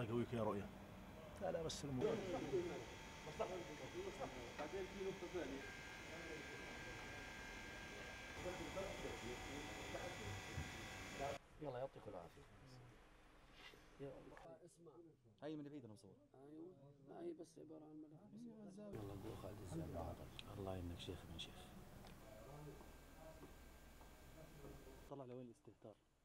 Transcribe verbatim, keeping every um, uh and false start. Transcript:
الله يقويك يا رؤيا. لا لا بس الموضوع بعدين في نقطة ثانية. يلا يعطيك العافية. يا الله اسمع، هاي من بعيد انا مصور. ايوه ما هي بس عبارة عن ملابس. والله ابو خالد الزاوية. الله يعينك شيخ من شيخ. طلع لوين الاستهتار.